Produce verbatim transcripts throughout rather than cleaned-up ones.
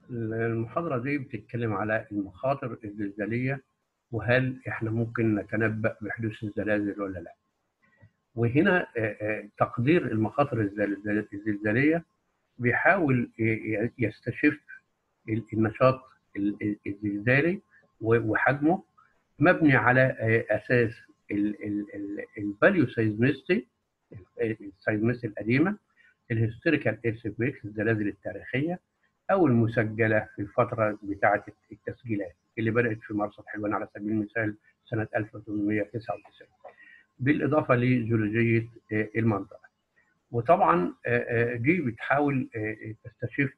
المحاضرة دي بتتكلم على المخاطر الزلزالية، وهل احنا ممكن نتنبأ بحدوث الزلازل ولا لا. وهنا آه، آه، تقدير المخاطر الزلزال- الزلزالية بيحاول ي- يستشف النشاط ال- الزلزالي وحجمه، مبني على آه، اساس الفاليو سيزمستي، السيزمستي القديمه، الهيستوريكال ايرثكويكس، الزلازل التاريخيه او المسجله في الفتره بتاعه التسجيلات اللي بدات في مرصد حلوان على سبيل المثال سنه ألف وثمانمائة وتسعة وتسعين، بالاضافه لجيولوجيه المنطقه. وطبعا دي بتحاول تستشف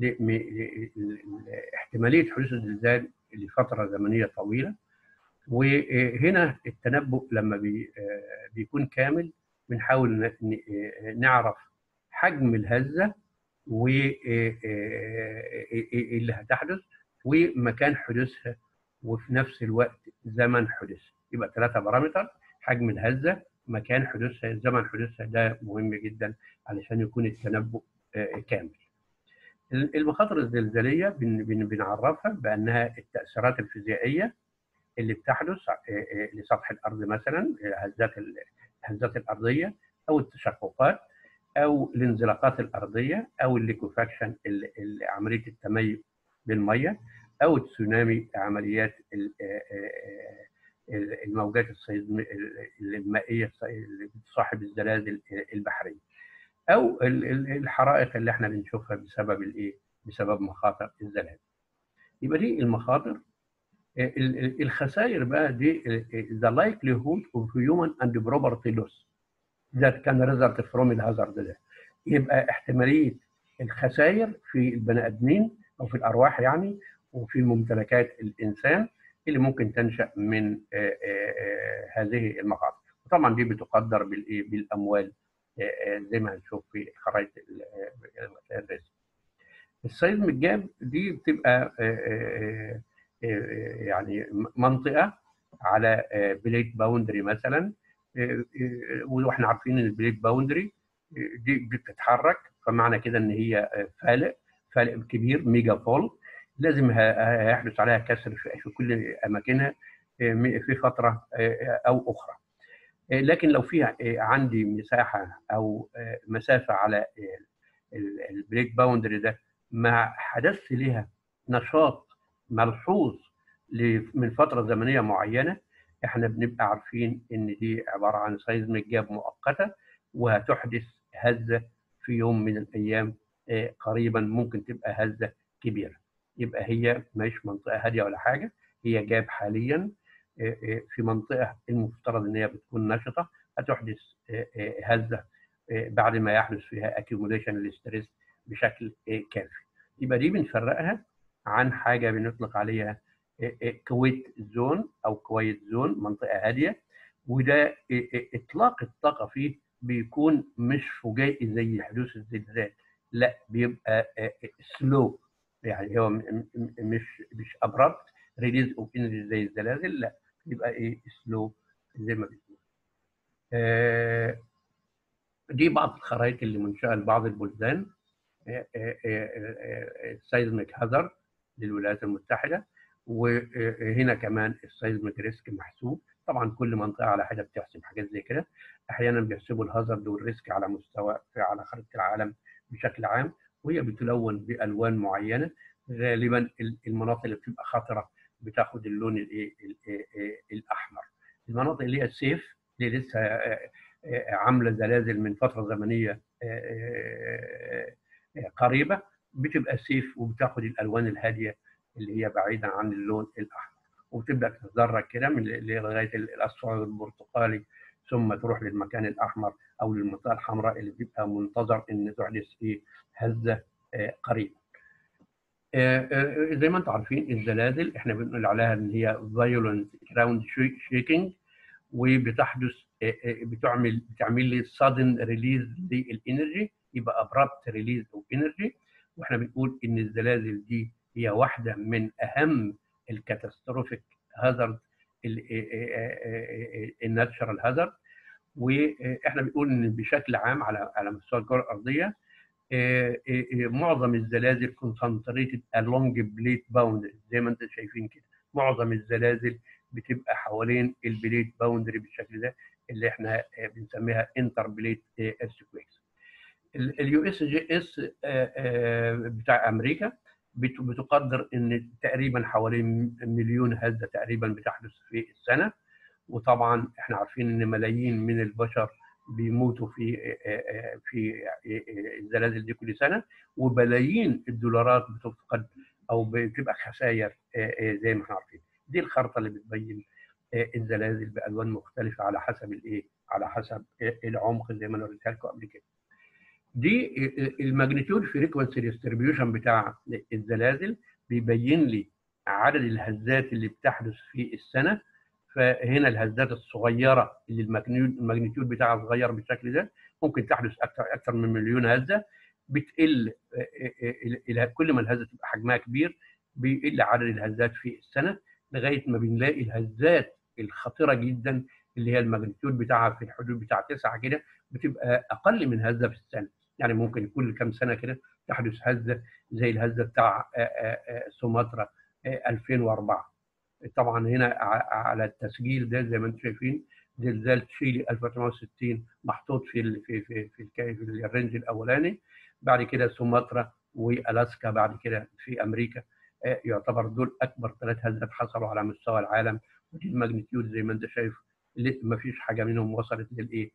احتماليه حدوث الزلزال لفتره زمنيه طويله. وهنا التنبؤ لما بي بيكون كامل، بنحاول نعرف حجم الهزه واللي هتحدث ومكان حدوثها، وفي نفس الوقت زمن حدوثها. يبقى ثلاثة بارامتر: حجم الهزة، مكان حدوثها، زمن حدوثها. ده مهم جدا علشان يكون التنبؤ كامل. المخاطر الزلزالية بنعرفها بأنها التأثيرات الفيزيائية اللي بتحدث لسطح الأرض، مثلا هزات الهزات الأرضية أو التشققات او الانزلاقات الارضيه او الليكوفاكشن، عمليه التميز بالميه، او التسونامي، عمليات الموجات المائيه اللي بتصاحب الزلازل البحريه، او الحرائق اللي احنا بنشوفها بسبب الايه؟ بسبب مخاطر الزلازل. يبقى دي المخاطر. الخسائر بقى دي the likelihood of human and property loss that can result from الهازارد ده. يبقى احتماليه الخسائر في البني ادمين او في الارواح يعني، وفي ممتلكات الانسان اللي ممكن تنشا من آآ آآ هذه المخاطر. وطبعا دي بتقدر بالايه؟ بالاموال، زي ما هنشوف في خرائط الرسم. السيزميك جاب دي بتبقى آآ يعني منطقه على بليت باوندري مثلا، واحنا عارفين ان البليت باوندري دي بتتحرك، فمعنى كده ان هي فالق فالق كبير، ميجا فول، لازم هيحدث عليها كسر في كل اماكنها في فتره او اخرى. لكن لو فيها عندي مساحه او مسافه على البليت باوندري ده ما حدث لها نشاط ملحوظ من فتره زمنيه معينه، احنا بنبقى عارفين ان دي عباره عن سيزميك جاب مؤقته، وهتحدث هزه في يوم من الايام قريبا، ممكن تبقى هزه كبيره. يبقى هي مش منطقه هاديه ولا حاجه، هي جاب حاليا في منطقه المفترض ان هي بتكون نشطه، هتحدث هزه بعد ما يحدث فيها اكيوميليشن للستريس بشكل كافي. يبقى دي بنفرقها عن حاجه بنطلق عليها كويت زون او كويت زون، منطقه هاديه، وده اطلاق الطاقه فيه بيكون مش فجائي زي حدوث الزلزال، لا بيبقى سلو، يعني هو مش مش ابربت ريليز اوف انرجي زي الزلازل، لا بيبقى ايه؟ سلو زي ما بيقول. آه دي بعض الخرائط اللي منشأة لبعض البلدان. السيزميك هازارد للولايات المتحدة، وهنا كمان السيزميك ريسك محسوب. طبعا كل منطقة على حدة بتحسب حاجات زي كده، أحيانا بيحسبوا الهازارد والريسك على مستوى على خريطة العالم بشكل عام، وهي بتلون بألوان معينة. غالبا المناطق اللي بتبقى خطرة بتاخد اللون الايه؟ الأحمر. المناطق اللي هي سيف، اللي لسه عاملة زلازل من فترة زمنية قريبه، بتبقى سيف وبتاخد الالوان الهاديه اللي هي بعيدا عن اللون الاحمر، وتبدا تتدرج كده من لغايه الاصفر والبرتقالي، ثم تروح للمكان الاحمر او للمنطقه الحمراء اللي بيبقى منتظر ان تحدث ايه؟ هزه قريبه. زي ما انتم عارفين الزلازل احنا بنقول عليها ان هي violent ground shaking، وبتحدث بتعمل بتعمل لي sudden release للانرجي، يبقى abrupt release of energy. واحنا بنقول ان الزلازل دي هي واحده من اهم الكاتاستروفيك هازارد، الناتشرال هازارد. واحنا بنقول ان بشكل عام على على مستوى الكره الارضيه معظم الزلازل كونسنتريتد along بليت باوندري زي ما انتم شايفين كده. معظم الزلازل بتبقى حوالين البليت باوندري بالشكل ده اللي احنا بنسميها انتر بليت ايرثكويكس. اليو اس جي اس بتاع امريكا بتقدر ان تقريبا حوالي مليون هزه تقريبا بتحدث في السنه، وطبعا احنا عارفين ان ملايين من البشر بيموتوا في في الزلازل دي كل سنه، وبلايين الدولارات بتفقد او بتبقى خسائر زي ما احنا عارفين. دي الخريطه اللي بتبين الزلازل بالوان مختلفه على حسب الايه؟ على حسب العمق زي ما انا قلت لكم قبل كده. دي الماجنتيود فريكونسي ديستريبيوشن بتاع الزلازل بيبين لي عدد الهزات اللي بتحدث في السنه. فهنا الهزات الصغيره اللي الماجنتيود بتاعها صغير بالشكل ده ممكن تحدث اكثر اكثر من مليون هزه، بتقل كل ما الهزه تبقى حجمها كبير بيقل عدد الهزات في السنه لغايه ما بنلاقي الهزات الخطيره جدا اللي هي الماجنتيود بتاعها في الحدود بتاع تسعه كده بتبقى اقل من هزه في السنه. يعني ممكن كل كام سنه كده تحدث هزه زي الهزه بتاع سومطرة ألفين وأربعة. طبعا هنا على التسجيل ده زي ما انتم شايفين زلزال تشيلي ألف وتسعمائة وستين محطوط في ال في في في, في الرينج الاولاني. بعد كده سومطرة والاسكا بعد كده في امريكا، يعتبر دول اكبر ثلاث هزات حصلوا على مستوى العالم. ودي الماجنتيود زي ما انت شايف ما فيش حاجه منهم وصلت للايه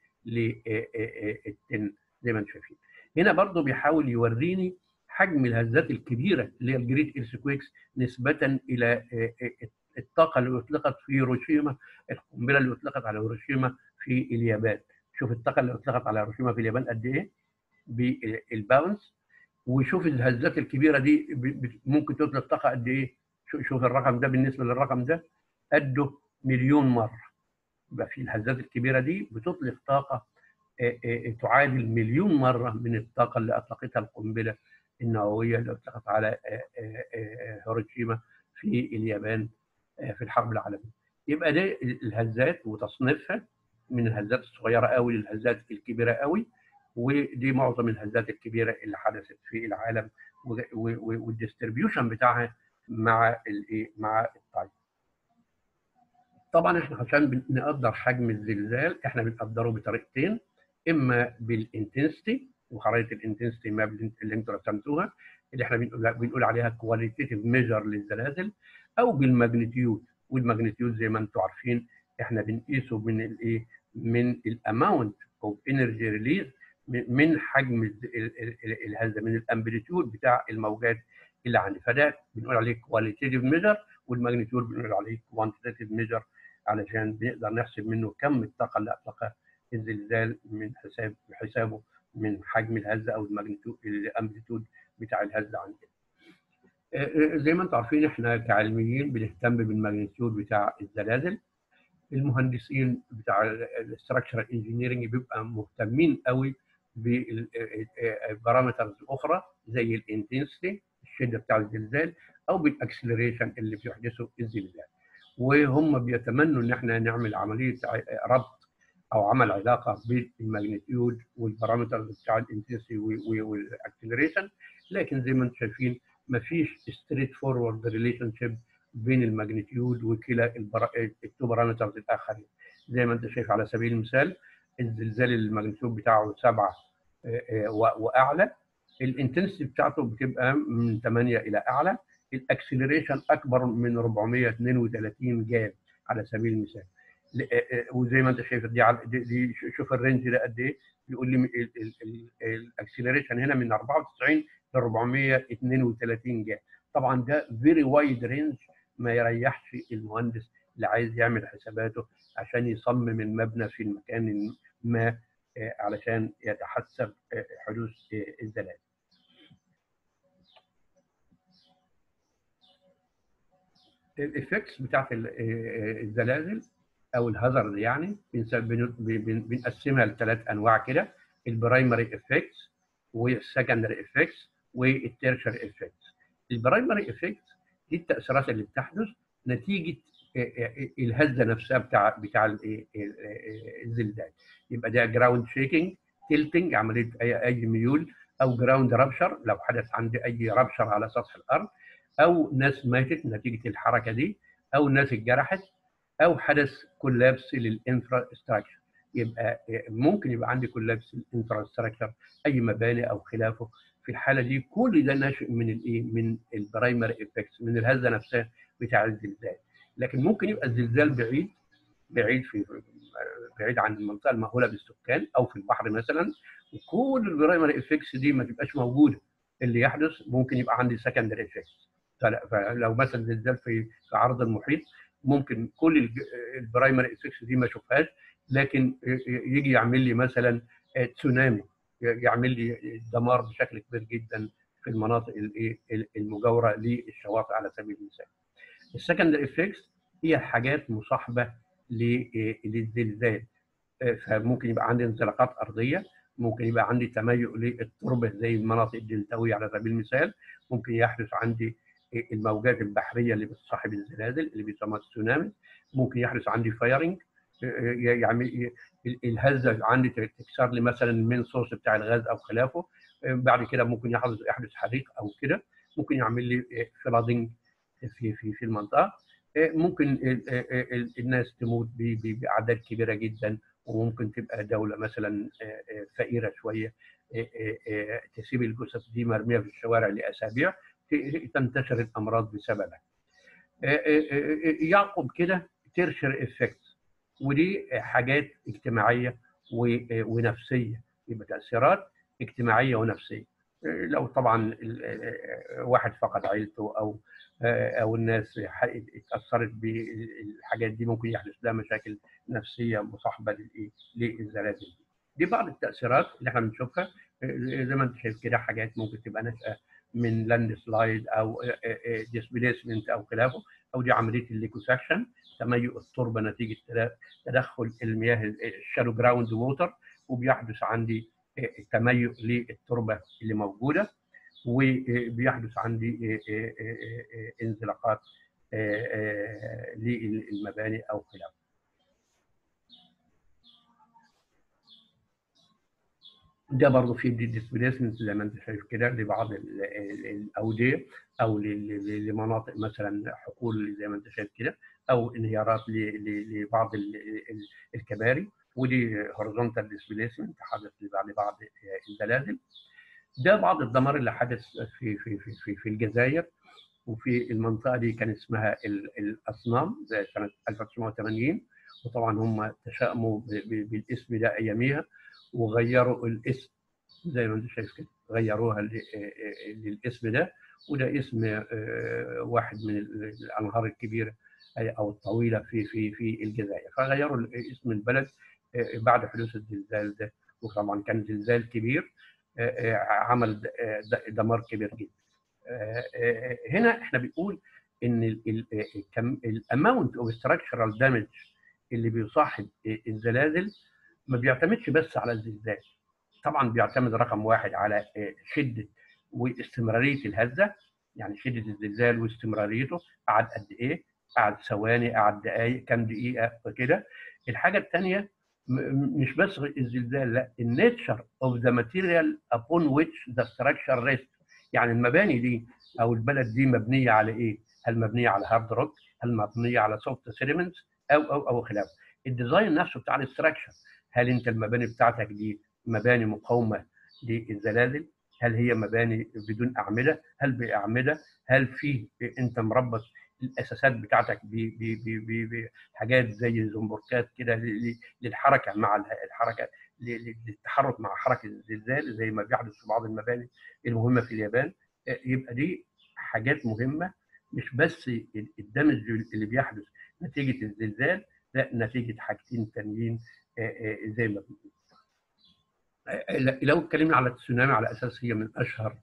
للتن زي ما انتم شايفين. هنا برضو بيحاول يوريني حجم الهزات الكبيره اللي هي الجريت ايرثكويكس نسبه الى الطاقه اللي اطلقت في هيروشيما، القنبله اللي اطلقت على هيروشيما في اليابان. شوف الطاقه اللي اطلقت على هيروشيما في اليابان قد ايه بالباونس، وشوف الهزات الكبيره دي ممكن تطلق طاقه قد ايه. شوف الرقم ده بالنسبه للرقم ده قده مليون مره. يبقى في الهزات الكبيره دي بتطلق طاقه تعادل مليون مره من الطاقه اللي اطلقتها القنبله النوويه اللي اطلقت على هيروشيما في اليابان في الحرب العالميه. يبقى ده الهزات وتصنيفها من الهزات الصغيره قوي للهزات الكبيره قوي، ودي معظم الهزات الكبيره اللي حدثت في العالم والديستريبيوشن بتاعها مع الايه مع التايم. طبعا احنا عشان نقدر حجم الزلزال احنا بنقدره بطريقتين، اما بالانتنسيتي وخرائط الانتنسيتي ماب اللي انتوا رسمتوها اللي احنا بنقول بنقول عليها كواليتيتيف ميجر للزلازل، او بالماجنتيود. والماجنتيود زي ما انتم عارفين احنا بنقيسه من الايه من الاماونت اوف انرجي ريليز من حجم الهزه من الامبليتيود بتاع الموجات اللي عندي. فده بنقول عليه كواليتيتيف ميجر، والماجنتيود بنقول عليه كوانتيتيف ميجر علشان بنقدر نحسب منه كم الطاقه اللي اطلقها الزلزال من حساب حسابه من حجم الهزه او الماجنتيود الامبليتيود بتاع الهزه عندنا. زي ما انتم عارفين احنا كعلميين بنهتم بالماجنتيود بتاع الزلازل. المهندسين بتاع الاستراكشر انجينيرنج بيبقى مهتمين قوي بالبارامترز الاخرى زي الانتنسيتي الشده بتاع الزلزال او بالاكسلريشن اللي بيحدثه الزلزال. وهم بيتمنوا ان احنا نعمل عمليه ربط او عمل علاقه بين الماجنتيود والبارامترز بتاع الانتنسيتي والاكسلريشن، لكن زي ما انتم شايفين ما فيش ستريت فورورد ريليشن شيب بين الماجنتيود وكلا التو بارامترز الاخرين. زي ما انت شايف على سبيل المثال الزلزال الماجنتيود بتاعه سبعه واعلى، الانتنسيتي بتاعته بتبقى من ثمانيه الى اعلى، الاكسلريشن اكبر من أربعمائة واثنين وثلاثين جاب على سبيل المثال. وزي ما انت شايف دي, دي, دي شوف الرينج ده قد ايه، بيقول لي الاكسلريشن هنا من أربعة وتسعين ل أربعمائة واثنين وثلاثين جاب. طبعا ده فيري وايد رينج ما يريحش المهندس اللي عايز يعمل حساباته عشان يصمم المبنى في المكان ما علشان يتحسب حدوث الزلازل. الافكتس بتاعت الزلازل او الهازارد يعني بنقسمها لثلاث انواع كده، البرايمري افكتس والسكندري افكتس والتيرشري افكتس. البرايمري افكتس دي التاثيرات اللي بتحدث نتيجه الهزه نفسها بتاع بتاع الزلزال. يبقى ده جراوند شيكينج، تيلتنج عمليه اي اي ميول او جراوند رابشر لو حدث عندي اي رابشر على سطح الارض، او ناس ماتت نتيجه الحركه دي، او ناس اتجرحت، او حدث كولابس للانفراستراكشر. يبقى ممكن يبقى عندي كولابس للانفراستراكشر، اي مباني او خلافه. في الحاله دي كل ده ناشئ من الايه؟ من البرايمري افكتس، من الهزه نفسها بتاع الزلزال. لكن ممكن يبقى الزلزال بعيد بعيد في بعيد عن المنطقه المأهوله بالسكان او في البحر مثلا، وكل البرايمري افكتس دي ما تبقاش موجوده. اللي يحدث ممكن يبقى عندي سكندري افكتس. فلو مثلا زلزال في في عرض المحيط، ممكن كل البرايمري افكتس دي ما اشوفهاش، لكن يجي يعمل لي مثلا تسونامي، يعمل لي دمار بشكل كبير جدا في المناطق المجاوره للشواطئ على سبيل المثال. السكندري افكتس هي حاجات مصاحبه للزلزال. فممكن يبقى عندي انزلاقات ارضيه، ممكن يبقى عندي تميؤ للتربه زي المناطق الدلتويه على سبيل المثال، ممكن يحدث عندي الموجات البحريه اللي بتصاحب الزلازل اللي بيسموها التسونامي، ممكن يحدث عندي فايرنج، يعني الهزه عندي تكسر لي مثلا المين سورس بتاع الغاز او خلافه، بعد كده ممكن يحدث يحدث حريق او كده، ممكن يعمل لي فلادنج في في في المنطقه، ممكن الناس تموت باعداد كبيره جدا، وممكن تبقى دوله مثلا فقيره شويه تسيب الجثث دي مرميه في الشوارع لاسابيع، تنتشر الامراض بسببها. يعقب كده تيرشر افكت، ودي حاجات اجتماعيه ونفسيه، يبقى تاثيرات اجتماعيه ونفسيه. لو طبعا واحد فقد عيلته او او الناس اتاثرت بالحاجات دي، ممكن يحدث لها مشاكل نفسيه مصاحبه للزلازل دي. دي بعض التاثيرات اللي احنا بنشوفها، زي ما انت شايف كده، حاجات ممكن تبقى ناشئه من لاند سلايد او ديسبيسمنت او خلافه، او دي عمليه الليكوساكشن، تميؤ التربه نتيجه تدخل المياه الشالو جراوند ووتر، وبيحدث عندي تميؤ للتربه اللي موجوده، وبيحدث عندي انزلاقات للمباني او خلافه. ده برضه في ديسبيسمنت زي ما انت شايف كده لبعض الاوديه، او لمناطق مثلا حقول زي ما انت شايف كده، او انهيارات لبعض الكباري، ودي هوريزونتال ديسبيسمنت حدث لبعض الزلازل. ده بعض الدمار اللي حدث في في في في الجزائر، وفي المنطقه دي كان اسمها الاصنام زي سنه ألف وتسعمائة وثمانين، وطبعا هم تشائموا بالاسم ده اياميها وغيروا الاسم زي ما انت شايف كده، غيروها للاسم ده، وده اسم واحد من الانهار الكبيره او الطويله في في في الجزائر، فغيروا اسم البلد بعد حدوث الزلزال ده. وطبعا كان زلزال كبير عمل دمار كبير جدا. هنا احنا بنقول ان الاماونت اوف ستراكشرال دامج اللي بيصاحب الزلازل ما بيعتمدش بس على الزلزال، طبعا بيعتمد رقم واحد على شده واستمراريه الهزه، يعني شده الزلزال واستمراريته، قعد قد ايه، قعد ثواني، قعد دقائق، كام دقيقه وكده. الحاجه الثانيه مش بس الزلزال، لا، النيتشر اوف ذا ماتيريال upon which the structure rests، يعني المباني دي او البلد دي مبنيه على ايه؟ هل مبنيه على هارد روك؟ هل مبنيه على سوفت سيدمنتس او او او خلافه؟ الديزاين نفسه بتاع الاستراكشر، هل انت المباني بتاعتك دي مباني مقاومه للزلازل؟ هل هي مباني بدون اعمده؟ هل باعمده؟ هل في انت مربط الاساسات بتاعتك بحاجات زي زنبركات كده للحركه مع الحركه للتحرك مع حركه الزلزال زي ما بيحدث في بعض المباني المهمه في اليابان؟ يبقى دي حاجات مهمه، مش بس الدمج اللي بيحدث نتيجه الزلزال، لا، نتيجه حاجتين تانيين زي ما بنقول. لو اتكلمنا على التسونامي على اساس هي من اشهر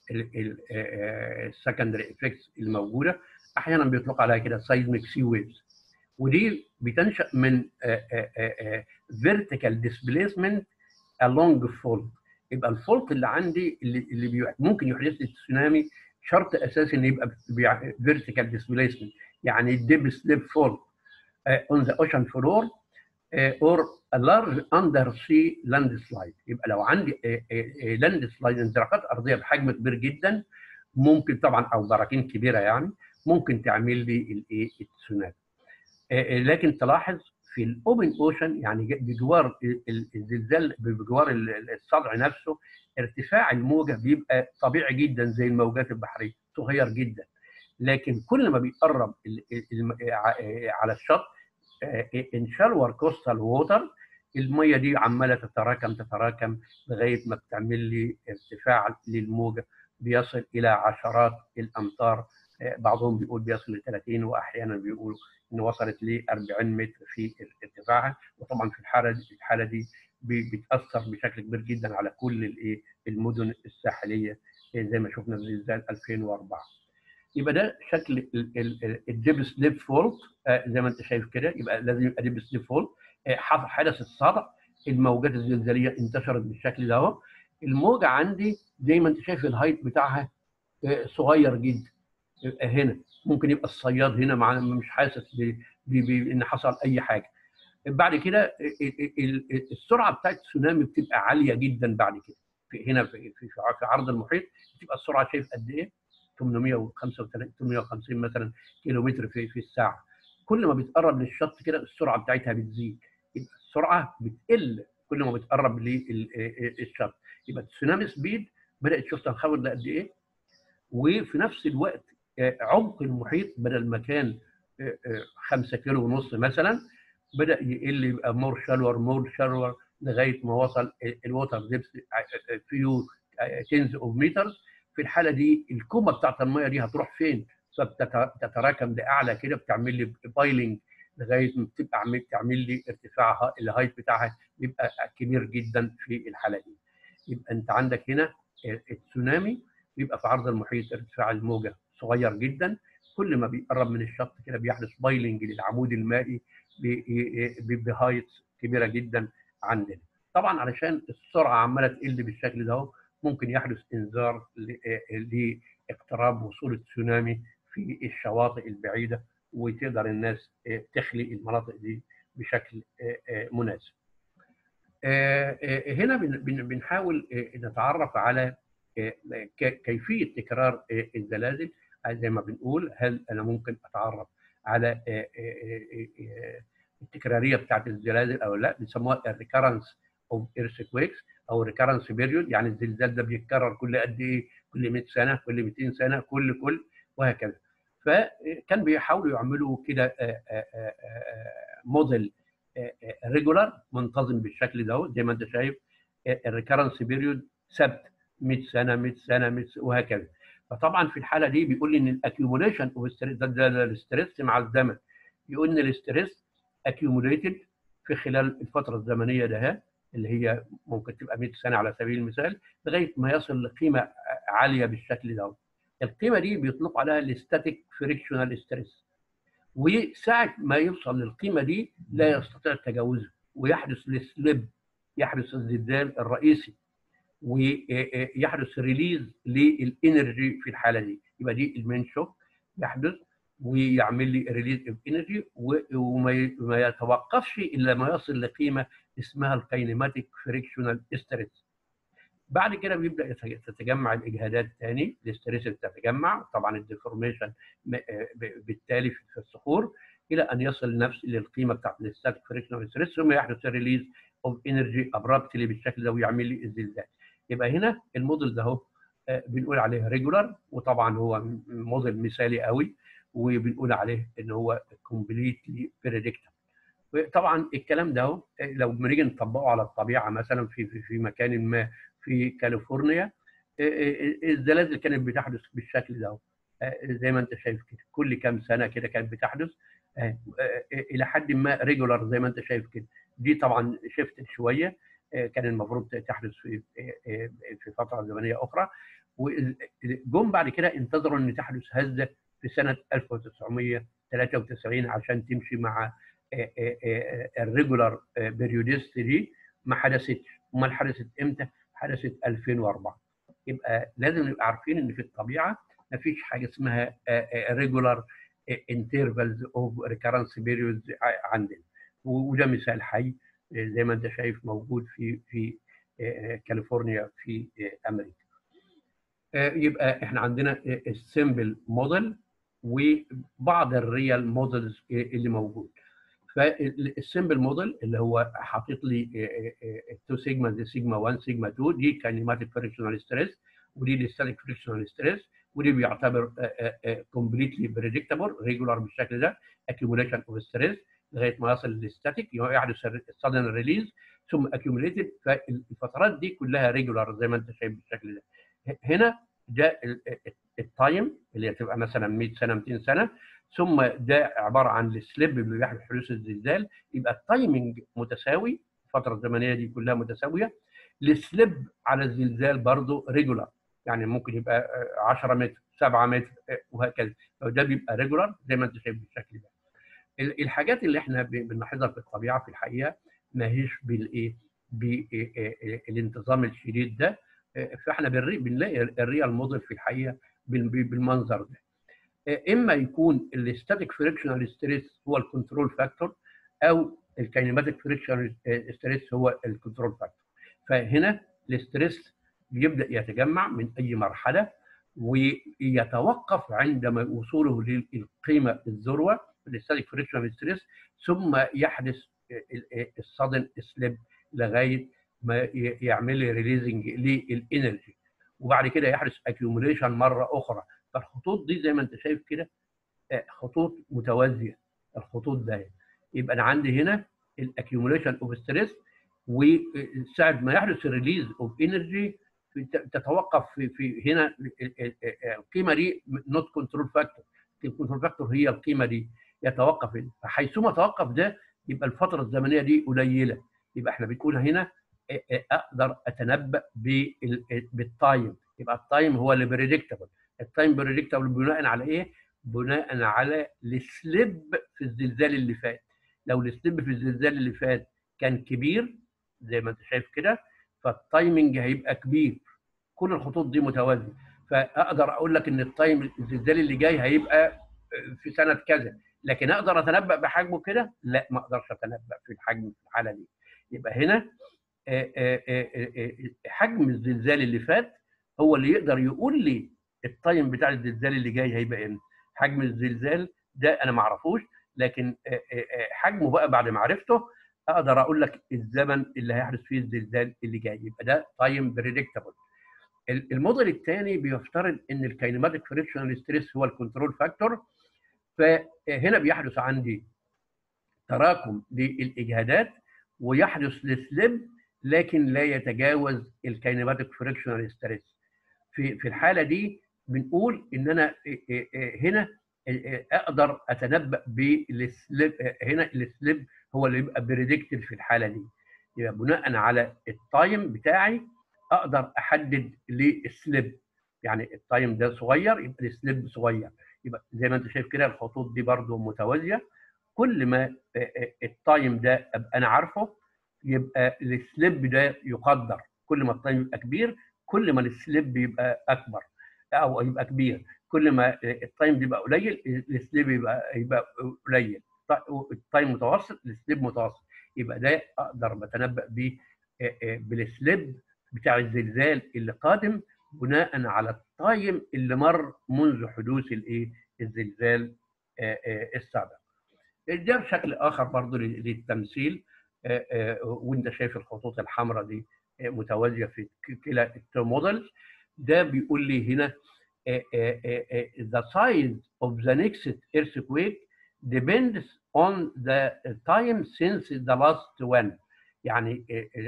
السكندري افكتس الموجوده، احيانا بيطلق عليها كده سايزميك سي ويفز، ودي بتنشا من فيرتيكال ديسبيسمنت along فولت. يبقى الفولت اللي عندي اللي, اللي ممكن يحدث لي التسونامي شرط اساسي ان يبقى فيرتيكال ديسبيسمنت، يعني ديب سليب فولت اون ذا اوشن فلور اور اللارج اندر سي لاند سلايد. يبقى لو عندي لاند سلايد انزلاقات ارضيه بحجم كبير جدا، ممكن طبعا، او براكين كبيره يعني، ممكن تعمل لي الايه التسونامي. لكن تلاحظ في الاوبن اوشن، يعني بجوار الزلزال، بجوار الصدع نفسه، ارتفاع الموجه بيبقى طبيعي جدا زي الموجات البحريه، صغير جدا. لكن كل ما بيقرب على الشط ان شالور كوستال ووتر، الميه دي عماله تتراكم تتراكم لغايه ما بتعمل لي ارتفاع للموجه بيصل الى عشرات الامتار. بعضهم بيقول بيصل ل ثلاثين، واحيانا بيقولوا ان وصلت ل أربعين متر في ارتفاعها. وطبعا في الحاله دي الحاله دي بتاثر بشكل كبير جدا على كل الايه المدن الساحليه، زي ما شفنا في زلزال ألفين وأربعة. يبقى ده شكل الديب سليب فولت زي ما انت شايف كده. يبقى لازم يبقى ديب سليب فولت، حدث الصدع، الموجات الزلزاليه انتشرت بالشكل ده اهو. الموجه عندي زي ما انت شايف الهايت بتاعها صغير جدا. يبقى هنا ممكن يبقى الصياد هنا مع مش حاسس بان حصل اي حاجه. بعد كده السرعه بتاعت التسونامي بتبقى عاليه جدا. بعد كده في هنا في في عرض المحيط بتبقى السرعه شايف قد ايه؟ ثمانمائة وخمسة وثلاثين ثمانمائة وخمسين مثلا كيلو متر في في الساعه. كل ما بتقرب للشط كده السرعه بتاعتها بتزيد، يبقى السرعه بتقل كل ما بتقرب للشط. يبقى التسونامي سبيد بدات شفت تنخفض لقد ايه. وفي نفس الوقت عمق المحيط بدل ما كان خمسة كيلو ونص مثلا، بدا يقل يبقى مور شالور مور شالور لغايه ما وصل الووتر ديبس فيو تنز اوف مترز. في الحاله دي الكومه بتاعت الميه دي هتروح فين؟ فبتتراكم لاعلى كده، بتعمل لي بايلنج لغايه ما بتبقى بتعمل لي ارتفاعها الهايت بتاعها بيبقى كبير جدا في الحاله دي. يبقى انت عندك هنا التسونامي بيبقى في عرض المحيط ارتفاع الموجه صغير جدا. كل ما بيقرب من الشط كده بيحدث بايلنج للعمود المائي بهايت كبيره جدا عندنا. طبعا علشان السرعه عماله تقل بالشكل ده ممكن يحدث انذار لاقتراب وصول التسونامي في الشواطئ البعيده، وتقدر الناس تخلي المناطق دي بشكل مناسب. هنا بنحاول نتعرف على كيفيه تكرار الزلازل. زي ما بنقول، هل انا ممكن اتعرف على التكراريه بتاعت الزلازل او لا؟ بيسموها الريكارنس اوف ايرثكويكس او ريكارنس بيريود، يعني الزلزال ده بيتكرر كل قد ايه؟ كل مئة سنه، كل مئتين سنه، كل كل وهكذا. فكان بيحاولوا يعملوا كده موديل ريجولار منتظم بالشكل ده زي ما انت شايف. الريكارنس بيريود ثابت مئة سنه مئة سنه مئة وهكذا. فطبعا في الحاله دي بيقول لي ان الاكيوميليشن اوف ستريس ده الاستريس مع الزمن. يقول ان الاستريس اكيوميليتد في خلال الفتره الزمنيه ده اللي هي ممكن تبقى مئة سنه على سبيل المثال، لغايه ما يصل لقيمه عاليه بالشكل ده. القيمه دي بيطلق عليها الاستاتيك فريكشنال ستريس. وساعه ما يوصل للقيمه دي لا يستطيع تجاوزها ويحدث السليب، يحدث الزلزال الرئيسي، ويحدث ريليز للانرجي في الحاله دي. يبقى دي المين شوك يحدث ويعمل لي ريليز اوف انرجي، وما يتوقفش الا ما يصل لقيمه اسمها الكاينماتيك فريكشنال ستريس. بعد كده بيبدا تتجمع الاجهادات ثاني، الاستريس بتتجمع طبعا، الديفورميشن بالتالي في الصخور، الى ان يصل نفس للقيمه بتاعت الستاتيك فريكشنال ستريس، ثم يحدث ريليز اوف انرجي ابرابتلي بالشكل ده ويعمل لي الزلزال. يبقى هنا الموديل ده اهو بنقول عليه ريجولار، وطبعا هو موديل مثالي قوي، وبنقول عليه ان هو كومبليتلي بريدكتبل. طبعا الكلام ده لو بنيجي نطبقه على الطبيعه مثلا في في, في مكان ما في كاليفورنيا، الزلازل كانت بتحدث بالشكل ده زي ما انت شايف كده، كل كام سنه كده كانت بتحدث الى حد ما ريجولار زي ما انت شايف كده. دي طبعا شفت شويه، كان المفروض تحدث في في فتره زمنيه اخرى، وجم بعد كده انتظروا ان تحدث هزه في سنه ألف وتسعمائة وثلاثة وتسعين عشان تمشي مع الريجولار بيريودستي دي. ما حدثتش. امال حدثت امتى؟ حدثت ألفين وأربعة. يبقى لازم نبقى عارفين ان في الطبيعه ما فيش حاجه اسمها ريجولار انترفالز اوف ريكارنس بيريودز عندنا. وده مثال حي زي ما انت شايف موجود في في كاليفورنيا في امريكا. يبقى احنا عندنا السيمبل موديل وبعض الريال موديلز اللي موجود. فالسيمبل موديل اللي هو حاطط لي تو سيجما دي سيجما واحد سيجما اتنين، دي كاينيماتيك فريكشنال ستريس، ودي الستاتيك فريكشنال ستريس، ودي بيعتبر كومبليتلي بريدكتبل ريجولار بالشكل ده، اكيوميليشن اوف ستريس لغايه ما يصل للستاتيك يحدث السادن ريليز ثم اكيوميليتد. فالفترات دي كلها ريجولار زي ما انت شايف بالشكل ده. هنا ده التايم اللي هتبقى مثلا مية سنه ميتين سنه، ثم ده عباره عن السليب اللي بيحدث حدوث الزلزال. يبقى التايمنج متساوي، الفتره الزمنيه دي كلها متساويه. السليب على الزلزال برضه ريجولار، يعني ممكن يبقى عشرة متر سبعة متر وهكذا، فده بيبقى ريجولار زي ما انت شايف بالشكل ده. الحاجات اللي احنا بنلاحظها في الطبيعه في الحقيقه ما هيش بالايه بالانتظام الشديد ده. فاحنا بنلاقي الريال موديل في الحقيقه بالمنظر ده. اما يكون الستاتيك فريكشنال ستريس هو الكنترول فاكتور، او الكاينيماتيك فريكشنال ستريس هو الكنترول فاكتور. فهنا الاستريس بيبدا يتجمع من اي مرحله ويتوقف عندما وصوله للقيمه الذروه الستاتيك فريكشنال ستريس، ثم يحدث الصدن سليب لغايه ما يعمل لي ريليزنج للانرجي، وبعد كده يحدث اكيوميليشن مره اخرى. فالخطوط دي زي ما انت شايف كده خطوط متوازيه، الخطوط ده يبقى انا عندي هنا الاكيوميليشن اوف ستريس، وساعه ما يحدث الريليز اوف انرجي تتوقف في, في هنا القيمه دي نوت كنترول فاكتور، الكنترول فاكتور هي القيمه دي يتوقف هنا. فحيثما توقف ده يبقى الفتره الزمنيه دي قليله، يبقى احنا بنقول هنا اقدر اتنبأ بالتايم. يبقى التايم هو اللي بريدكتبل. التايم بريدكتبل بناء على ايه؟ بناء على السليب في الزلزال اللي فات. لو السليب في الزلزال اللي فات كان كبير زي ما انت شايف كده، فالتايمنج هيبقى كبير. كل الخطوط دي متوازيه، فاقدر اقول لك ان التايم الزلزال اللي جاي هيبقى في سنه كذا، لكن اقدر اتنبأ بحجمه كده؟ لا، ما اقدرش اتنبأ في الحجم في الحاله دي. يبقى هنا حجم الزلزال اللي فات هو اللي يقدر يقول لي التايم بتاع الزلزال اللي جاي هيبقى امتى. حجم الزلزال ده انا ما اعرفوش، لكن حجمه بقى بعد ما عرفته اقدر اقول لك الزمن اللي هيحدث فيه الزلزال اللي جاي، يبقى ده تايم بريدكتبل. الموديل الثاني بيفترض ان الكاينيماتيك فريكشنال ستريس هو الكنترول فاكتور. فهنا بيحدث عندي تراكم للاجهادات ويحدث السليب، لكن لا يتجاوز الكاينيماتيك فريكشنال ستريس. في في الحاله دي بنقول ان انا هنا اقدر اتنبأ بالسليب. هنا السليب هو اللي يبقى بريدكتد في الحاله دي. يبقى بناء على التايم بتاعي اقدر احدد للسليب، يعني التايم ده صغير يبقى السليب صغير. يبقى زي ما انت شايف كده الخطوط دي برضو متوازيه. كل ما التايم ده ابقى انا عارفه يبقى السليب ده يقدر. كل ما التايم يبقى كبير كل ما السليب يبقى اكبر او يبقى كبير. كل ما التايم بيبقى قليل السليب يبقى يبقى قليل. التايم متوسط السليب متوسط. يبقى ده اقدر بتنبأ بيه بالسليب بتاع الزلزال اللي قادم بناء على التايم اللي مر منذ حدوث الايه الزلزال السابق. ده بشكل اخر برضه للتمثيل، وانت شايف الخطوط الحمراء دي متوازيه في كلا التو موديلز. ده بيقول لي هنا the size of the next earthquake depends on the time since the last one. يعني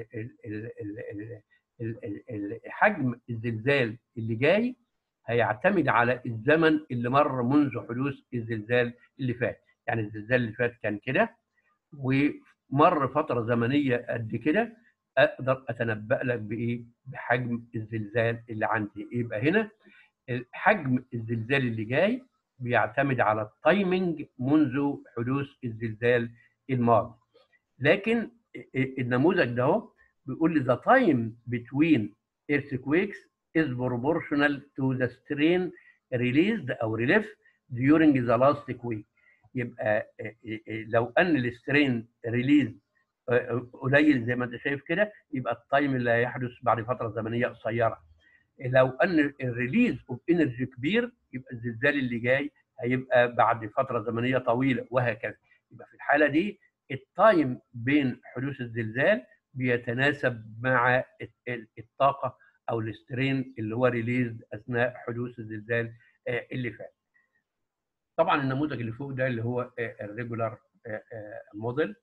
حجم الزلزال اللي جاي هيعتمد على الزمن اللي مر منذ حدوث الزلزال اللي فات. يعني الزلزال اللي فات كان كده ومر فتره زمنيه قد كده، اقدر اتنبأ لك بايه؟ بحجم الزلزال اللي عندي. يبقى هنا حجم الزلزال اللي جاي بيعتمد على التايمنج منذ حدوث الزلزال الماضي. لكن النموذج ده هو بيقول لي the time between earthquakes is proportional to the strain released او relief during the last quake. يبقى لو ان السترين ريليز قليل زي ما انت شايف كده، يبقى التايم اللي هيحدث بعد فتره زمنيه قصيره. لو ان الريليز اوف انرجي كبير، يبقى الزلزال اللي جاي هيبقى بعد فتره زمنيه طويله، وهكذا. يبقى في الحاله دي التايم بين حدوث الزلزال بيتناسب مع الطاقه او السترين اللي هو ريليز اثناء حدوث الزلزال اللي فات. طبعا النموذج اللي فوق ده اللي هو الريجولار موديل.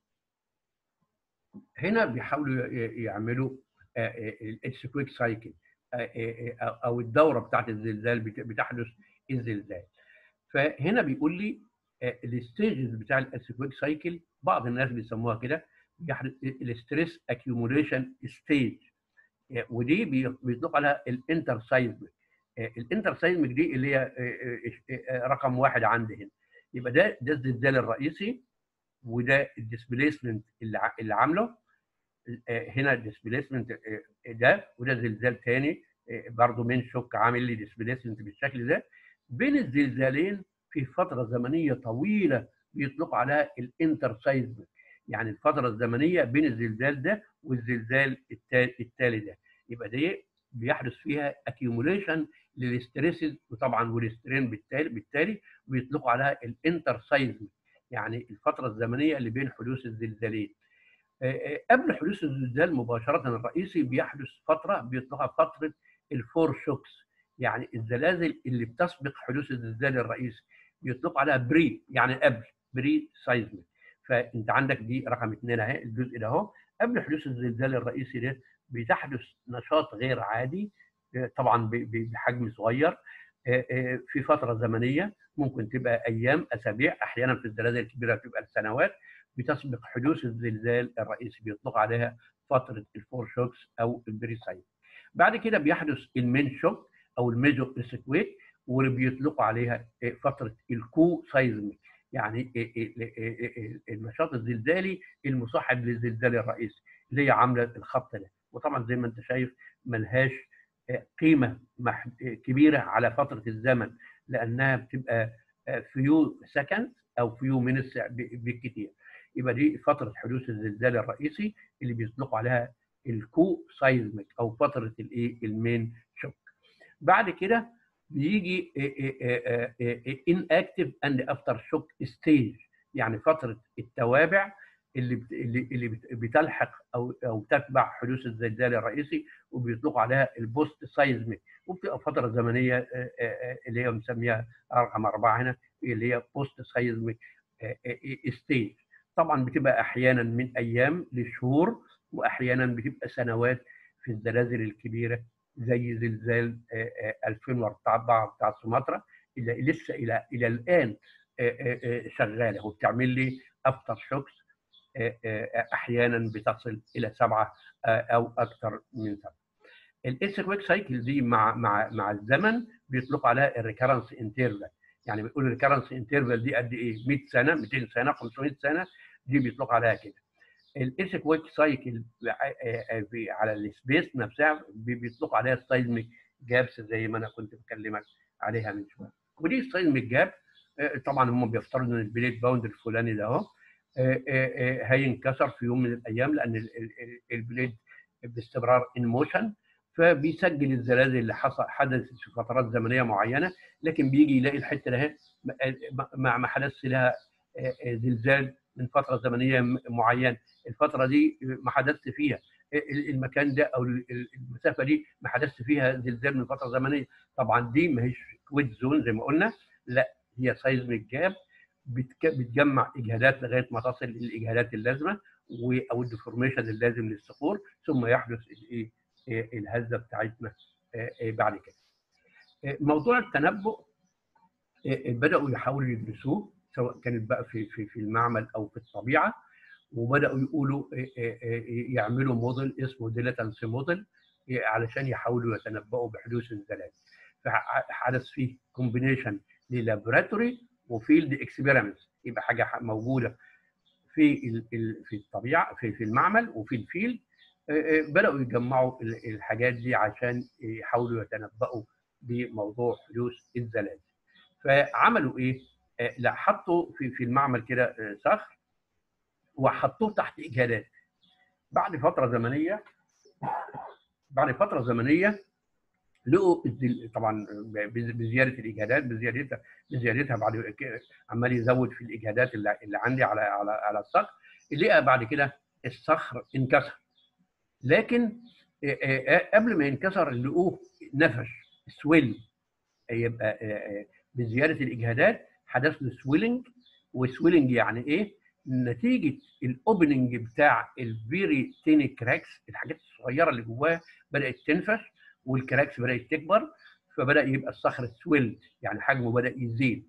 هنا بيحاولوا يعملوا الاتش كويك سايكل او الدوره بتاعت الزلزال، بتحدث الزلزال. فهنا بيقول لي الستيجز بتاع الاتش كويك سايكل، بعض الناس بيسموها كده بيحدث الستريس اكيوميليشن ستيج، ودي بيطلق عليها الانتر سايزميك. الانتر سايزميك دي اللي هي رقم واحد عندي هنا. يبقى ده ده الزلزال الرئيسي، وده الديسبيسمنت اللي اللي عامله هنا. الديسبيسمنت ده، وده زلزال ثاني برضه من شوك عامل لي ديسبيسمنت بالشكل ده. بين الزلزالين في فتره زمنيه طويله بيطلق عليها الانتر سايزميك، يعني الفتره الزمنيه بين الزلزال ده والزلزال التالي ده. يبقى دي بيحدث فيها اكيوميليشن للستريسز، وطبعا والسترين بالتالي بالتالي بيطلقوا عليها الانتر سايزميك، يعني الفتره الزمنيه اللي بين حدوث الزلزالين. قبل حدوث الزلزال مباشره الرئيسي بيحدث فتره بيطلقها فتره الفور شوكس، يعني الزلازل اللي بتسبق حدوث الزلزال الرئيسي بيطلق عليها بري، يعني قبل، بري سايزميك. فانت عندك دي رقم اثنين اهي، الجزء ده اهو. قبل حدوث الزلزال الرئيسي ده بتحدث نشاط غير عادي، طبعا بحجم صغير في فتره زمنيه ممكن تبقى ايام، اسابيع، احيانا في الزلازل الكبيره بتبقى سنوات، بتسبق حدوث الزلزال الرئيسي، بيطلق عليها فتره الفور شوكس او البري سايزميك. بعد كده بيحدث المين شوك او الميجور ايرثكويك، واللي بيطلقوا عليها فتره الكو سايزميك، يعني النشاط الزلزالي المصاحب للزلزال الرئيسي اللي هي عامله الخط ده. وطبعا زي ما انت شايف ملهاش قيمه كبيره على فتره الزمن، لانها بتبقى فيو سكند او فيو مينتس بالكثير. يبقى دي فتره حدوث الزلزال الرئيسي اللي بيطلقوا عليها الكو سايزميك او فتره الايه المين شوك. بعد كده بيجي ان اكتف اند افتر شوك ستيج، يعني فتره التوابع اللي اللي بتلحق او او تتبع حدوث الزلزال الرئيسي، وبيطلقوا عليها البوست سايزميك، وبتبقى فتره زمنيه اللي هي مسميها رقم اربعه هنا، اللي هي بوست سايزميك ستيج. طبعا بتبقى احيانا من ايام لشهور، واحيانا بتبقى سنوات في الزلازل الكبيره زي زلزال ألفين وأربعة بتاع سومطرة، اللي لسه الى الى الان شغاله وبتعمل لي افتر شوكس احيانا بتصل الى سبعه او اكثر من سبعه. الايرثكويك سايكل دي مع مع مع الزمن بيطلق عليها الريكرنس انترفال، يعني بيقول الريكرنس انترفال دي قد ايه؟ مئة سنه، مئتين سنه، خمسمئة سنه، دي بيطلق عليها كده. الايرثكويك سايكل على السبيس نفسها بيطلق عليها السايزميك جابس، زي ما انا كنت بكلمك عليها من شويه. ودي السايزميك جاب طبعا هم بيفترضوا ان البليت باوند الفلاني ده اهو هينكسر في يوم من الايام، لان البليد باستمرار ان موشن، فبيسجل الزلازل اللي حصل حدثت في فترات زمنيه معينه، لكن بيجي يلاقي الحته ده ما ما حدثش لها زلزال من فتره زمنيه معينه، الفتره دي ما حدثش فيها المكان ده او المسافه دي ما حدثش فيها زلزال من فتره زمنيه. طبعا دي ما هيش كويت زون زي ما قلنا، لا هي سايزميك جاب بتجمع اجهادات لغايه ما تصل للاجهادات اللازمه او الديفورميشن اللازم للصخور، ثم يحدث الايه الهزه بتاعتنا بعد كده. موضوع التنبؤ بداوا يحاولوا يدرسوه، سواء كانت بقى في في في المعمل او في الطبيعه، وبداوا يقولوا يعملوا موديل اسمه ديلاتانسي موديل علشان يحاولوا يتنبؤوا بحدوث الزلازل. فحدث فيه كومبينيشن للابوراتوري وفيلد اكسبيرمنتس، يبقى حاجه موجوده في في الطبيعه في في المعمل وفي الفيلد. بداوا يجمعوا الحاجات دي عشان يحاولوا يتنبؤوا بموضوع حدوث الزلازل. فعملوا ايه؟ لا حطوا في في المعمل كده صخر وحطوه تحت اجهادات، بعد فتره زمنيه بعد فتره زمنيه لقوا طبعا بزياده الاجهادات بزيادتها بزيادتها بعد كده عمال يزود في الاجهادات اللي, اللي عندي على على على الصخر. لقى بعد كده الصخر انكسر، لكن قبل ما ينكسر لقوه نفش سويل. يبقى بزياده الاجهادات حدث له سويلنج. وسويلنج يعني ايه؟ نتيجه الاوبننج بتاع الفيري تيني كراكس، الحاجات الصغيره اللي جواها بدات تنفش والكراكس بدات تكبر، فبدا يبقى الصخر سويل، يعني حجمه بدا يزيد.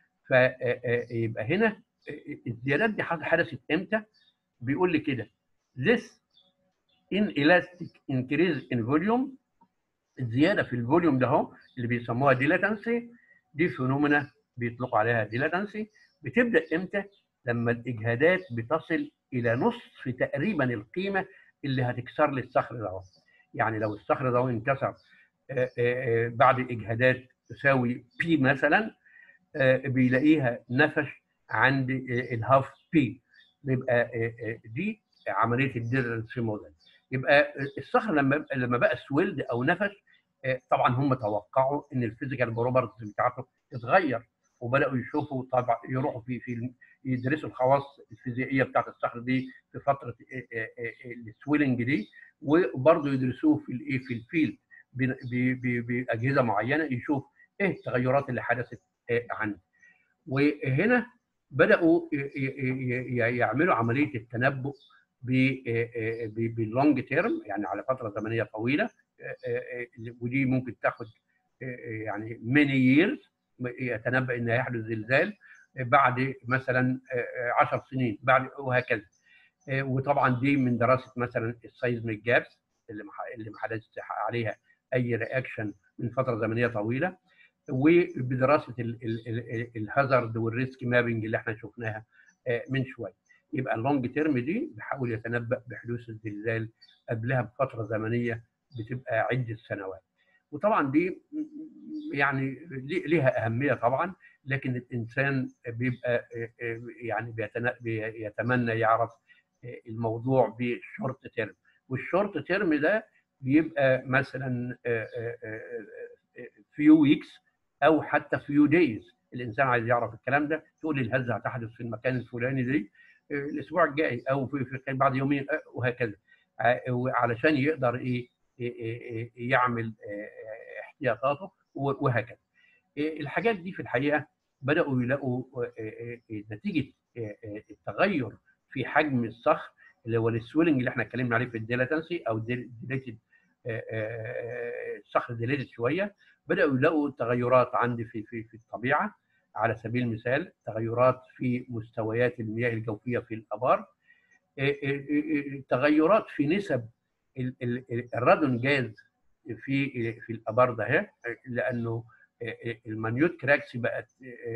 فيبقى هنا الزيادات دي حدثت امتى؟ بيقول لي كده: this inelastic increase in volume، الزياده في الفوليوم ده اهو اللي بيسموها ديلاتنسي. دي فينومينا بيطلقوا عليها ديلاتنسي. بتبدا امتى؟ لما الاجهادات بتصل الى نصف تقريبا القيمه اللي هتكسر لي الصخر ده اهو. يعني لو الصخر ده انكسر بعد اجهادات تساوي بي مثلا، بيلاقيها نفش عند الهاف بي. بيبقى دي عمليه الديلاتنسي موديل. يبقى الصخر لما لما بقى سويلد او نفش، طبعا هم توقعوا ان الفيزيكال بروبرتيز بتاعته تتغير، وبداوا يشوفوا طبعا يروحوا في في يدرسوا الخواص الفيزيائيه بتاعت الصخر دي في فتره السويلنج دي، وبرضه يدرسوه في الايه في الفيلد باجهزه معينه، يشوف ايه التغيرات اللي حدثت عنه. وهنا بداوا يعملوا عمليه التنبؤ باللونج تيرم، يعني على فتره زمنيه طويله، ودي ممكن تاخد يعني ماني ييرز. يتنبأ ان هيحدث زلزال بعد مثلا عشر سنين بعد، وهكذا. وطبعا دي من دراسه مثلا السايزميك جابس اللي اللي ما حدث عليها اي رياكشن من فتره زمنيه طويله، وبدراسه الهازارد والريسك مابنج اللي احنا شفناها من شويه. يبقى اللونج تيرم دي بيحاول يتنبأ بحدوث الزلزال قبلها بفتره زمنيه بتبقى عده سنوات. وطبعا دي يعني ليها اهميه طبعا، لكن الانسان بيبقى يعني بيتمنى يعرف الموضوع بالشورت تيرم. والشورت تيرم ده بيبقى مثلا فيو ويكس او حتى فيو دايز. الانسان عايز يعرف الكلام ده، تقول لي الهزه هتحدث في المكان الفلاني دي الاسبوع الجاي او في, في بعد يومين وهكذا، علشان يقدر ايه يعمل احتياطاته وهكذا. الحاجات دي في الحقيقه بداوا يلاقوا نتيجه التغير في حجم الصخر اللي هو السويلنج اللي احنا اتكلمنا عليه في الديلاتنسي او ديليتد، الصخر ديليتد شويه. بداوا يلاقوا تغيرات عندي في في في الطبيعه، على سبيل المثال تغيرات في مستويات المياه الجوفيه في الابار، تغيرات في نسب الرادون جاز في في الابار ده، لانه المانيوت كراكس بقت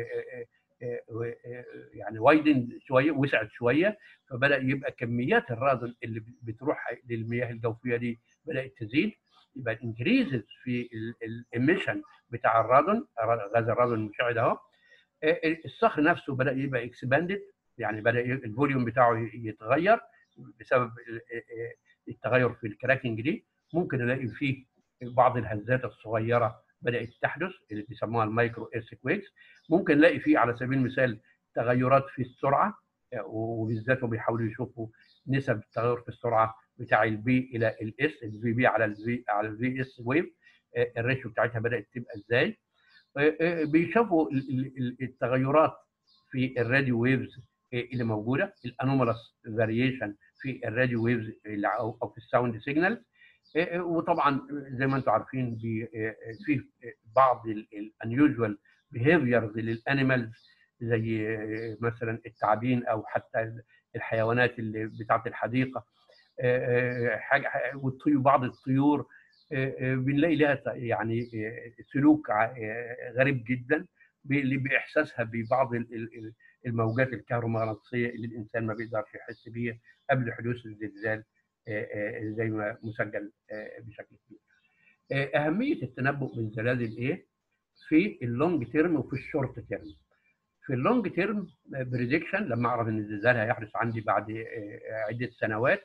يعني وايدن شويه، وسعت شويه، فبدا يبقى كميات الرادون اللي بتروح للمياه الجوفيه دي بدات تزيد. يبقى الانكريزز في الاميشن بتاع الرادون، غاز الرادون المشع ده اهو. الصخر نفسه بدا يبقى اكسباندد، يعني بدا الفوليوم بتاعه يتغير بسبب التغير في الكراكنج دي. ممكن نلاقي فيه بعض الهزات الصغيره بدات تحدث اللي بيسموها المايكرو ايرثكويكس. ممكن نلاقي فيه على سبيل المثال تغيرات في السرعه، وبالذات بيحاولوا يشوفوا نسب التغير في السرعه بتاع البي الى الاس، الفي بي على الفي على الفي اس ويف، الريشيو بتاعتها بدات تبقى ازاي. بيشوفوا التغيرات في الراديو ويفز اللي موجوده، الانومالس فاريشن في الراديو ويفز او في الساوند سيجنال. وطبعا زي ما انتم عارفين في بعض الانيوجوال بيهيفيرز للانيمالز زي مثلا التعابين او حتى الحيوانات اللي بتاعت الحديقه، حاجه والطيور، بعض الطيور بنلاقي لها يعني سلوك غريب جدا باحساسها ببعض الموجات الكهرومغناطيسيه اللي الانسان ما بيقدرش يحس بيها قبل حدوث الزلزال زي ما مسجل بشكل كبير. اهميه التنبؤ بالزلازل ايه؟ في اللونج تيرم وفي الشورت تيرم. في اللونج تيرم بريدكشن، لما اعرف ان الزلزال هيحدث عندي بعد عده سنوات،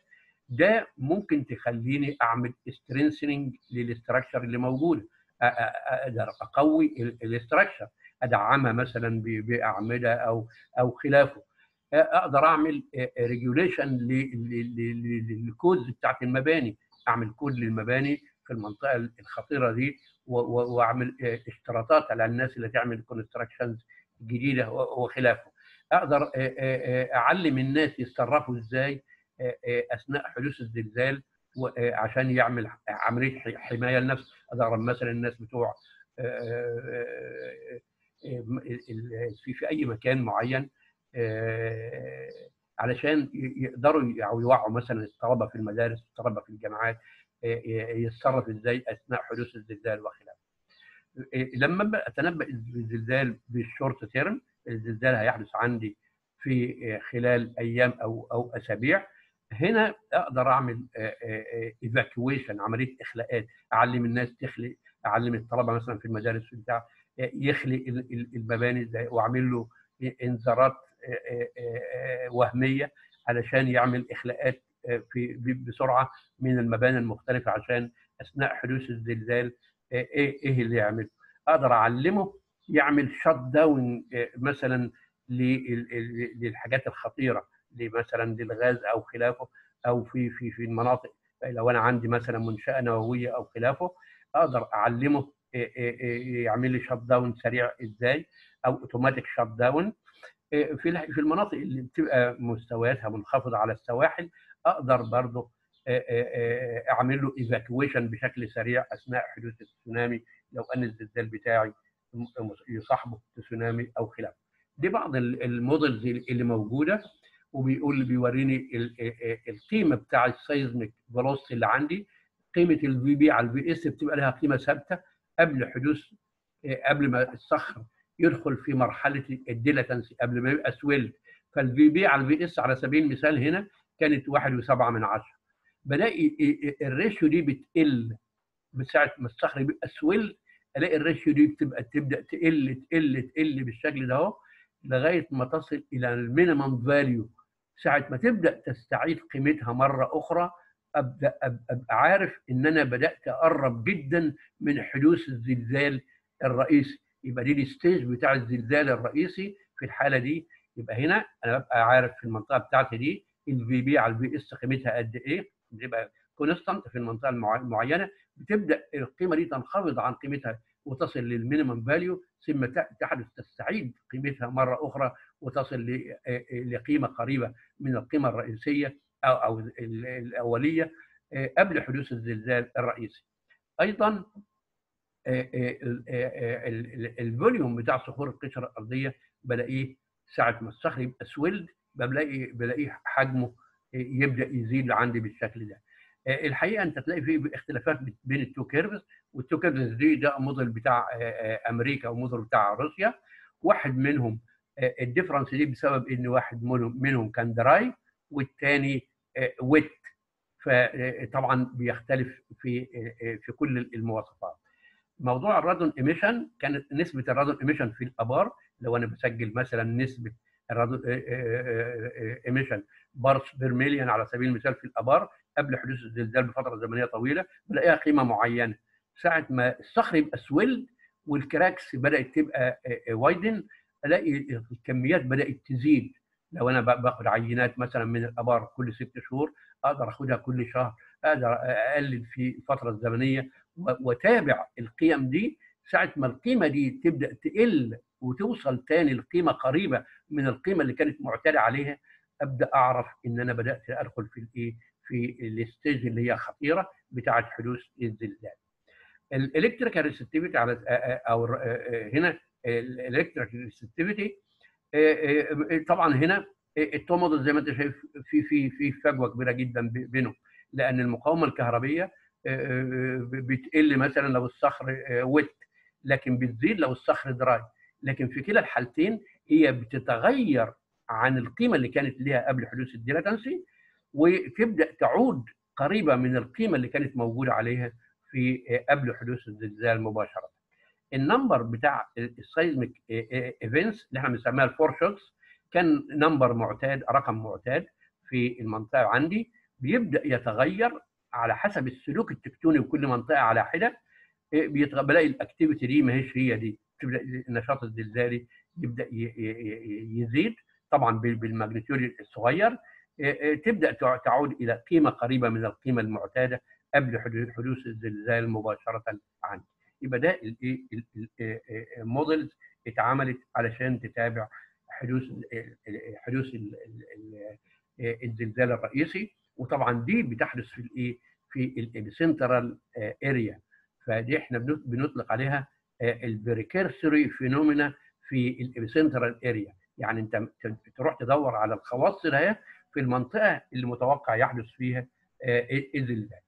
ده ممكن تخليني اعمل سترينثنينج للاستراكشر اللي موجوده، اقدر اقوي الاستراكشر، ادعمها مثلا باعمده او او خلافه، اقدر اعمل ريجوليشن للكودز بتاعت المباني، اعمل كود للمباني في المنطقه الخطيره دي، واعمل اشتراطات على الناس اللي تعمل كونستراكشنز جديده وخلافه. اقدر اعلم الناس يتصرفوا ازاي اثناء حدوث الزلزال عشان يعمل عمليه حمايه لنفسه. ادرب مثلا الناس بتوع في في اي مكان معين علشان يقدروا او يوعوا مثلا الطلبه في المدارس، الطلبه في الجامعات، يتصرف ازاي اثناء حدوث الزلزال وخلافه. لما اتنبأ بالزلزال بالشورت تيرم، الزلزال هيحدث عندي في خلال ايام او او اسابيع، هنا اقدر اعمل ايفاكويشن، عمليه اخلاءات، اعلم الناس تخلق، اعلم الطلبه مثلا في المدارس بتاع يخلق المباني ازاي، واعمل له انذارات وهميه علشان يعمل اخلاءات في بسرعه من المباني المختلفه عشان اثناء حدوث الزلزال ايه ايه اللي يعمل. اقدر اعلمه يعمل شات داون مثلا للحاجات الخطيره، مثلا للغاز او خلافه، او في في في المناطق لو انا عندي مثلا منشاه نوويه او خلافه، اقدر اعلمه يعمل لي شات داون سريع ازاي، او اوتوماتيك شات داون. في في المناطق اللي بتبقى مستوياتها منخفضه على السواحل، اقدر برضه اعمل له ايفاكويشن بشكل سريع اثناء حدوث التسونامي لو ان الزلزال بتاعي يصاحبه تسونامي او خلافه. دي بعض المودلز اللي موجوده، وبيقول بيوريني القيمه بتاع السيزميك فيلوسيتي اللي عندي. قيمه الفي بي على الفي اس بتبقى لها قيمه ثابته قبل حدوث، قبل ما الصخر يدخل في مرحله الديلاتنسي، قبل ما يبقى سويلد. فالفي بي على الفي اس على سبيل المثال هنا كانت واحد وسبعة من عشرة. بلاقي الريشيو دي بتقل بساعه ما الصخر بيبقى سويلد، الاقي الريشيو دي بتبقى تبدا تقل تقل تقل بالشكل ده اهو لغايه ما تصل الى المينيمم فاليو. ساعه ما تبدا تستعيد قيمتها مره اخرى، ابدا ابقى عارف ان انا بدات اقرب جدا من حدوث الزلزال الرئيسي. يبقى دي الستيج بتاع الزلزال الرئيسي في الحاله دي. يبقى هنا انا ببقى عارف في المنطقه بتاعتي دي الفي بي على الفي اس قيمتها قد ايه، بتبقى كونستانت في المنطقه المعينه، بتبدا القيمه دي تنخفض عن قيمتها وتصل للمينيمم فاليو، ثم تحدث تستعيد قيمتها مره اخرى وتصل لقيمه قريبه من القيمه الرئيسيه او او الاوليه قبل حدوث الزلزال الرئيسي. ايضا الفوليوم بتاع صخور القشره الارضيه بلاقيه ساعه ما الصخر يبقى سويلد بلاقي بلاقيه حجمه يبدا يزيد عندي بالشكل ده. الحقيقه انت تلاقي فيه اختلافات بين التو كيرفز، والتو كيرفز دي ده موديل بتاع امريكا وموديل بتاع روسيا. واحد منهم الديفرنس دي بسبب ان واحد منهم كان دراي والثاني ويت، فطبعا بيختلف في في كل المواصفات. موضوع الرادون ايميشن، كانت نسبه الرادون ايميشن في الابار، لو انا بسجل مثلا نسبه الرادون ايميشن بارتس بير مليون على سبيل المثال في الابار قبل حدوث الزلزال بفتره زمنيه طويله، بلاقيها قيمه معينه. ساعه ما الصخر يبقى سويلد والكراكس بدات تبقى وايدن، الاقي الكميات بدات تزيد. لو انا باخد عينات مثلا من الابار كل ست شهور، اقدر اخدها كل شهر، اقدر اقلل في الفتره الزمنيه واتابع القيم دي. ساعه ما القيمه دي تبدا تقل وتوصل تاني لقيمه قريبه من القيمه اللي كانت معتاده عليها، ابدا اعرف ان انا بدات ادخل في الايه في الستيج اللي هي خطيره بتاعه حدوث الزلزال. الالكتريكال ريسبتيفيتي على او هنا الالكتريكال ريسبتيفيتي طبعا هنا التو موديل زي ما انت شايف في في في فجوه كبيره جدا بينهم، لان المقاومه الكهربيه بتقل مثلا لو الصخر ويت، لكن بتزيد لو الصخر دراي. لكن في كلا الحالتين هي بتتغير عن القيمه اللي كانت ليها قبل حدوث الديلاتنسي، وتبدا تعود قريبه من القيمه اللي كانت موجوده عليها في قبل حدوث الزلزال مباشره. النمبر بتاع السايزميك ايفنتس اللي احنا بنسميها الفور شوكس كان نمبر معتاد، رقم معتاد في المنطقه عندي، بيبدا يتغير على حسب السلوك التكتوني وكل منطقه على حده. بيتغ- بلاقي الاكتيفيتي دي ما هيش هي دي، تبدا النشاط الزلزالي يبدا ي- ي- يزيد طبعا بال- بالماجنتيود الصغير. تبدا تع- تعود الى قيمه قريبه من القيمه المعتاده قبل حدوث حدوث الزلزال مباشره عندي. يبقى ده الايه المودلز اتعملت علشان تتابع حدوث حدوث ال- ال- ال- الزلزال الرئيسي. وطبعا دي بتحدث في الايه في السنترال اريا، فدي احنا بنط- بنطلق عليها البريكيرسوري فينومينا في السنترال اريا. يعني انت ت- تروح تدور على الخواص ده في المنطقه اللي متوقع يحدث فيها آه، الزلزال.